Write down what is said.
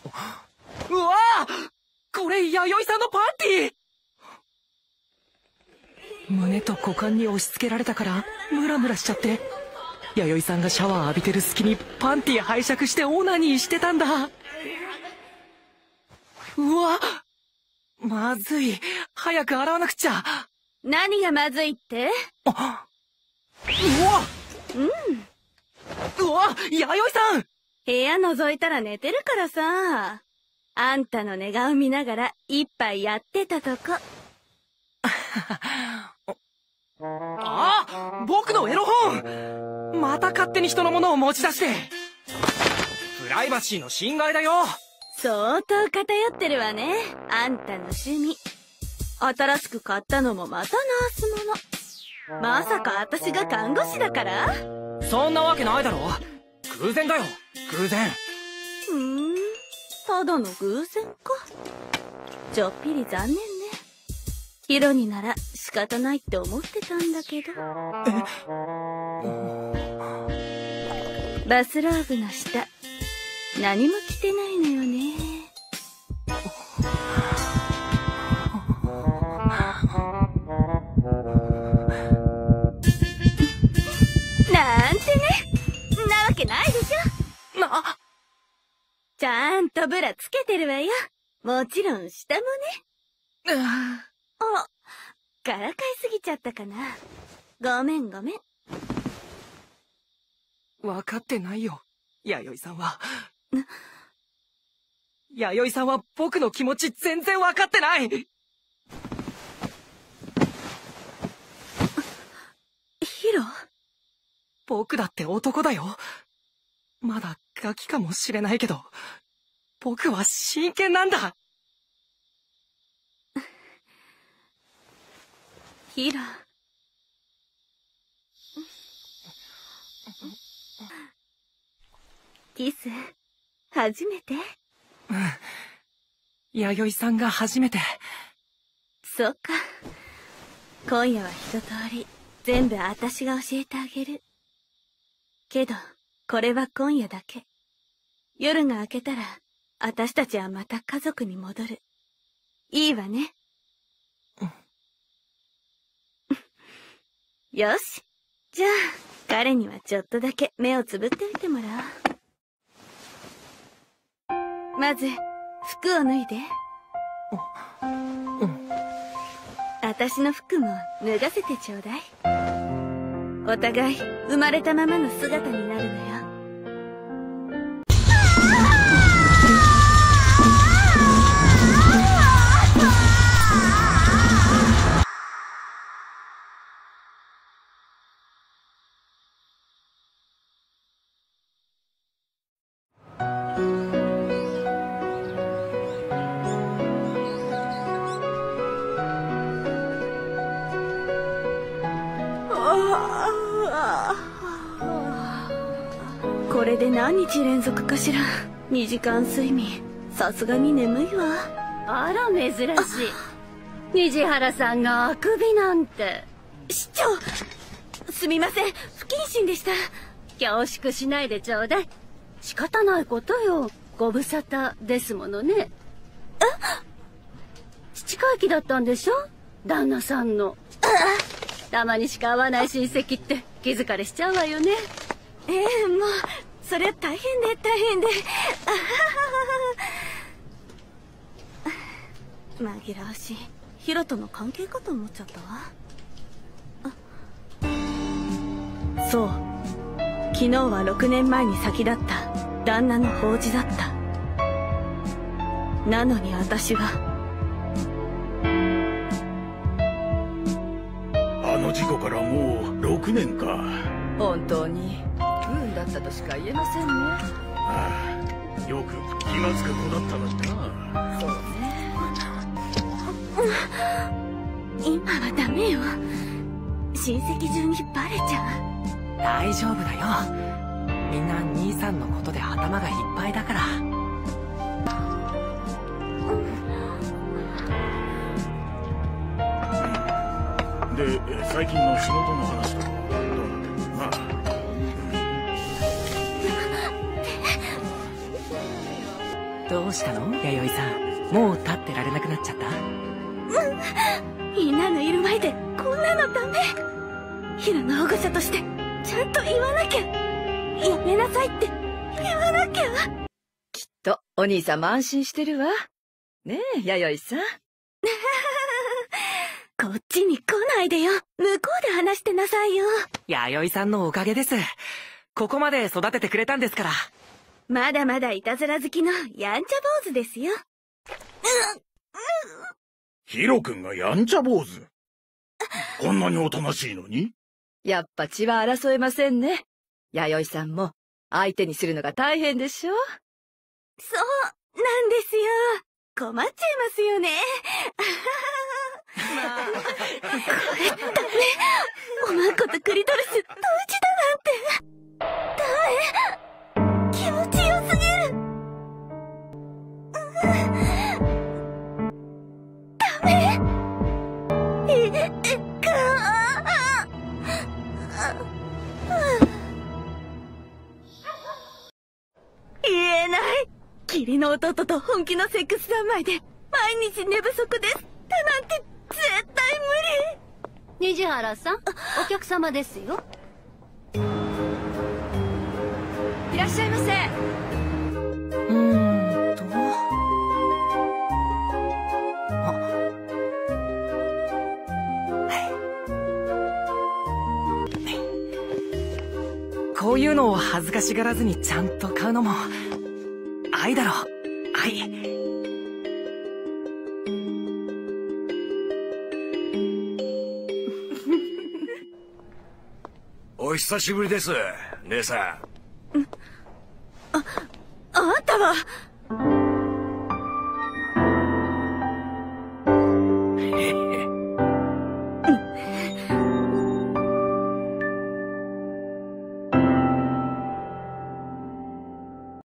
うわぁ、これ弥生さんのパンティー。胸と股間に押し付けられたからムラムラしちゃって、弥生さんがシャワー浴びてる隙にパンティー拝借してオナニーしてたんだ。うわ、まずい、早く洗わなくちゃ。 何がまずいって？うわ、 うわ、弥生さん。 部屋覗いたら寝てるからさ。あんたの寝顔見ながら一杯やってたとこ。 あ、僕のエロ本。また勝手に人のものを持ち出して。プライバシーの侵害だよ。 相当偏ってるわね、あんたの趣味。新しく買ったのもまたナースもの。まさか私が看護師だから？ そんなわけないだろ。偶然だよ、偶然。 ただの偶然か。ちょっぴり残念ね。ヒロになら仕方ないって思ってたんだけど。バスローブの下、何も着てないのよね。なんてね。なわけないでしょ。ちゃんとブラつけてるわよ。もちろん下もね。からかいすぎちゃったかな。ごめんごめん。 分かってないよ、弥生さんは。弥生さんは僕の気持ち全然分かってない。 ヒロ？ 僕だって男だよ。まだガキかもしれないけど、僕は真剣なんだ。 ヒロ。キス、初めて？ 弥生さんが初めて。 そっか。今夜は一通り全部私が教えてあげる。けどこれは今夜だけ。夜が明けたら私たちはまた家族に戻る。いいわね。よし、じゃあ彼にはちょっとだけ目をつぶってみてもらおう。まず服を脱いで。私の服も脱がせてちょうだい。お互い生まれたままの姿になるのよ。これで何日連続かしら。2時間睡眠。さすがに眠いわ。 あら珍しい。虹原さんがあくびなんて。 市長、すみません、不謹慎でした。 恐縮しないでちょうだい。仕方ないことよ。ご無沙汰ですものね。父会期だったんでしょ、旦那さんの。たまにしか会わない親戚って気疲れしちゃうわよね。 もうそれは大変で大変で。紛らわしい。ヒロとの関係かと思っちゃったわ。そう、昨日は6年前に先立った旦那の法事だった。なのに私はあの事故からもう6年か。 本当に不運だったとしか言えませんね。 ああ、よく気がつく子だったのにな。 そうね。 今はダメよ。親戚中にバレちゃう。 大丈夫だよ。みんな兄さんのことで頭がいっぱいだから。 で、最近の仕事の話とかどうなってるのかな。 どうしたの弥生さん。もう立ってられなくなっちゃった？ みんなのいる前でこんなのダメ。ヒロの保護者としてちゃんと言わなきゃ。やめなさいって言わなきゃ。 きっとお兄さんも安心してるわ。ねえ、弥生さん。 こっちに来ないでよ。向こうで話してなさいよ。 弥生さんのおかげです。ここまで育ててくれたんですから。 まだまだいたずら好きのやんちゃ坊主ですよ。 ヒロ君がやんちゃ坊主。こんなにおとなしいのに？ やっぱ血は争えませんね。弥生さんも相手にするのが大変でしょ？ そうなんですよ。困っちゃいますよね。これダメ。おまんことクリトリス同時だなんて。ダメ。気持ちよすぎる。ダメ。言えない。義理の弟と本気のセックス三昧で毎日寝不足です。だなんて絶対無理。 虹原さん、お客様ですよ。 いらっしゃいませ。 こういうのを恥ずかしがらずにちゃんと買うのも愛だろ。愛。 お久しぶりです、姉さん。 あんたは